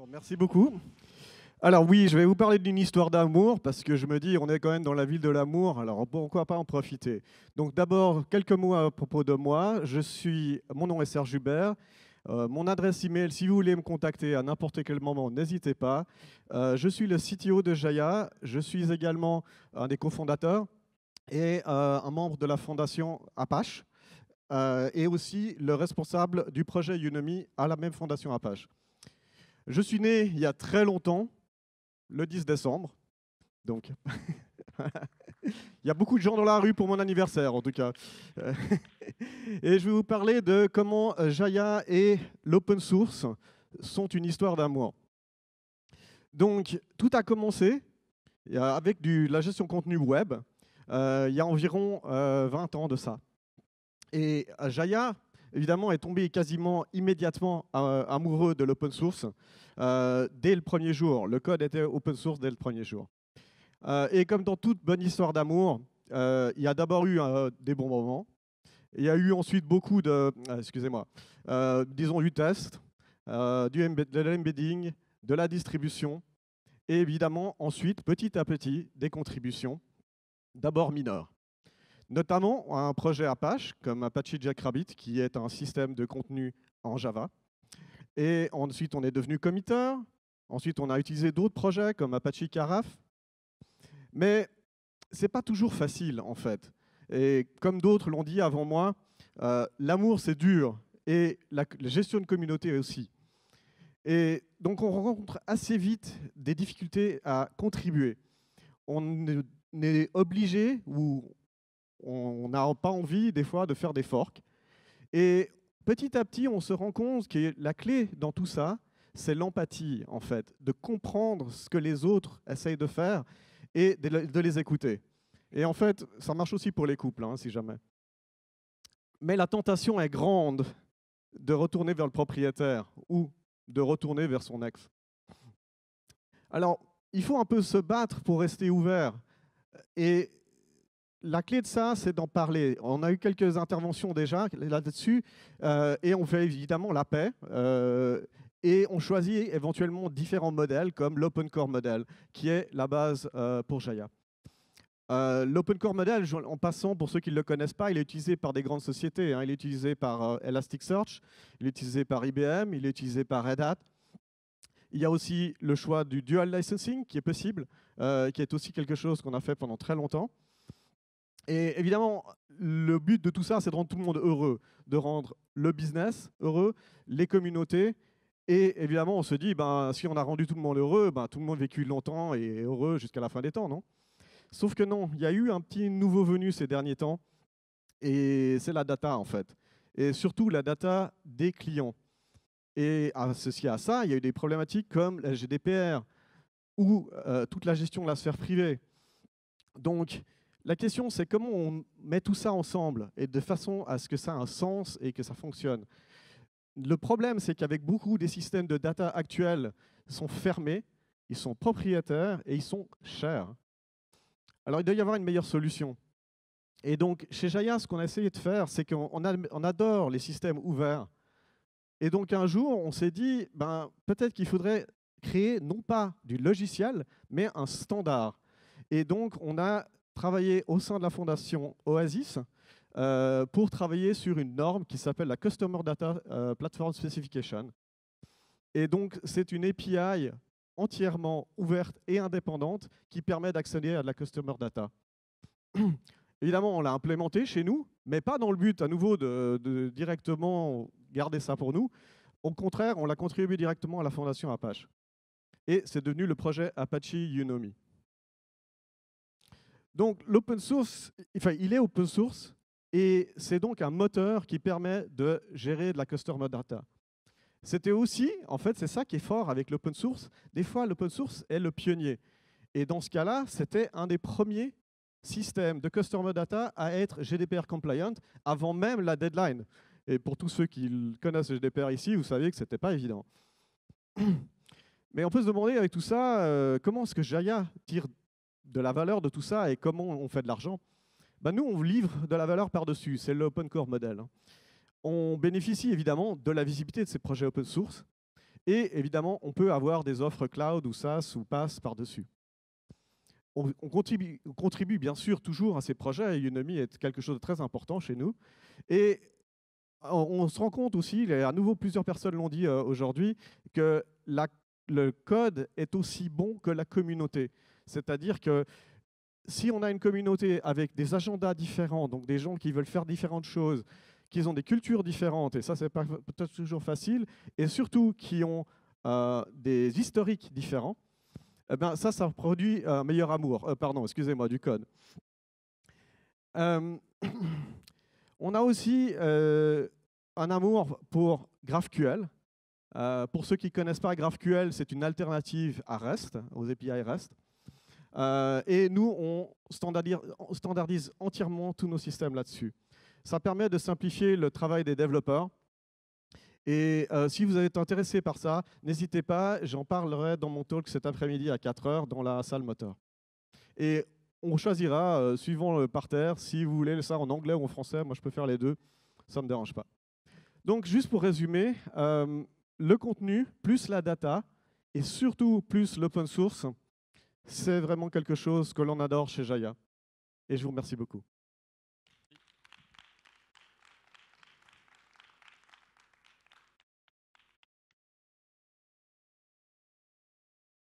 Merci beaucoup. Alors oui, je vais vous parler d'une histoire d'amour parce que je me dis, on est quand même dans la ville de l'amour, alors pourquoi pas en profiter. Donc d'abord, quelques mots à propos de moi. Mon nom est Serge Hubert. Mon adresse email, si vous voulez me contacter à n'importe quel moment, n'hésitez pas. Je suis le CTO de Jaya. Je suis également un des cofondateurs et un membre de la fondation Apache et aussi le responsable du projet Unomi à la même fondation Apache. Je suis né il y a très longtemps, le 10 décembre. Donc, il y a beaucoup de gens dans la rue pour mon anniversaire, en tout cas. Euh, Et je vais vous parler de comment Jaya et l'open source sont une histoire d'amour. Donc, tout a commencé avec la gestion de contenu web, il y a environ 20 ans de ça. Et Jaya, évidemment, est tombé quasiment immédiatement amoureux de l'open source dès le premier jour. Le code était open source dès le premier jour. Et comme dans toute bonne histoire d'amour, il y a d'abord eu des bons moments. Il y a eu ensuite beaucoup disons du test, de l'embedding, de la distribution, et évidemment ensuite, petit à petit, des contributions, d'abord mineures. Notamment un projet Apache, comme Apache Jackrabbit, qui est un système de contenu en Java. Et ensuite, on est devenu committeur. Ensuite, on a utilisé d'autres projets comme Apache Carafe. Mais ce n'est pas toujours facile, en fait. Et comme d'autres l'ont dit avant moi, l'amour, c'est dur. Et la gestion de communauté aussi. Et donc, on rencontre assez vite des difficultés à contribuer. On est obligé, ou on n'a pas envie, des fois, de faire des forks. Et petit à petit, on se rend compte que la clé dans tout ça, c'est l'empathie, en fait, de comprendre ce que les autres essayent de faire et de les écouter. Et en fait, ça marche aussi pour les couples, hein, si jamais. Mais la tentation est grande de retourner vers le propriétaire ou de retourner vers son ex. Alors, il faut un peu se battre pour rester ouvert. Et la clé de ça, c'est d'en parler. On a eu quelques interventions déjà là-dessus, et on fait évidemment la paix. Et on choisit éventuellement différents modèles, comme l'Open Core Model, qui est la base pour Jaya. L'Open Core Model, en passant, pour ceux qui ne le connaissent pas, il est utilisé par des grandes sociétés. Hein. Il est utilisé par Elasticsearch, il est utilisé par IBM, il est utilisé par Red Hat. Il y a aussi le choix du dual licensing qui est possible, qui est aussi quelque chose qu'on a fait pendant très longtemps. Et évidemment, le but de tout ça, c'est de rendre tout le monde heureux, de rendre le business heureux, les communautés. Et évidemment, on se dit, ben, si on a rendu tout le monde heureux, ben, tout le monde vécu longtemps et heureux jusqu'à la fin des temps, non? Sauf que non, il y a eu un petit nouveau venu ces derniers temps, et c'est la data en fait. Et surtout la data des clients. Et associé à ça, il y a eu des problématiques comme la GDPR ou toute la gestion de la sphère privée. Donc, la question, c'est comment on met tout ça ensemble et de façon à ce que ça ait un sens et que ça fonctionne. Le problème, c'est qu'avec beaucoup des systèmes de data actuels sont fermés, ils sont propriétaires et ils sont chers. Alors, il doit y avoir une meilleure solution. Et donc, chez Jaya, ce qu'on a essayé de faire, c'est qu'on adore les systèmes ouverts. Et donc, un jour, on s'est dit, ben, peut-être qu'il faudrait créer non pas du logiciel, mais un standard. Et donc, on a travaillé au sein de la fondation Oasis pour travailler sur une norme qui s'appelle la Customer Data Platform Specification. Et donc, c'est une API entièrement ouverte et indépendante qui permet d'accéder à de la Customer Data. Évidemment, on l'a implémenté chez nous, mais pas dans le but à nouveau de directement garder ça pour nous. Au contraire, on l'a contribué directement à la fondation Apache. Et c'est devenu le projet Apache Unomi. Donc l'open source, enfin, il est open source et c'est donc un moteur qui permet de gérer de la customer data. C'était aussi, en fait, c'est ça qui est fort avec l'open source. Des fois, l'open source est le pionnier. Et dans ce cas-là, c'était un des premiers systèmes de customer data à être GDPR compliant avant même la deadline. Et pour tous ceux qui connaissent le GDPR ici, vous savez que ce n'était pas évident. Mais on peut se demander avec tout ça, comment est-ce que Jaya tire de la valeur de tout ça et comment on fait de l'argent? Ben nous, on livre de la valeur par-dessus, c'est l'open core model. On bénéficie évidemment de la visibilité de ces projets open source Et évidemment, on peut avoir des offres cloud ou SaaS ou PaaS par-dessus. On contribue bien sûr toujours à ces projets. Udemy est quelque chose de très important chez nous. Et on se rend compte aussi, et à nouveau plusieurs personnes l'ont dit aujourd'hui, que le code est aussi bon que la communauté. C'est-à-dire que si on a une communauté avec des agendas différents, donc des gens qui veulent faire différentes choses, qui ont des cultures différentes, et ça, c'est pas peut-être toujours facile, et surtout qui ont des historiques différents, eh ben, ça produit un meilleur amour. Pardon, excusez-moi, du code. On a aussi un amour pour GraphQL. Pour ceux qui ne connaissent pas, GraphQL, c'est une alternative à REST, aux API REST. Et nous, on standardise entièrement tous nos systèmes là-dessus. Ça permet de simplifier le travail des développeurs. Et si vous êtes intéressé par ça, n'hésitez pas, j'en parlerai dans mon talk cet après-midi à 4 heures dans la salle moteur. Et on choisira, suivant le parterre, si vous voulez ça en anglais ou en français, moi je peux faire les deux, ça ne me dérange pas. Donc juste pour résumer, le contenu plus la data, et surtout plus l'open source, c'est vraiment quelque chose que l'on adore chez Jaya. Et je vous remercie beaucoup.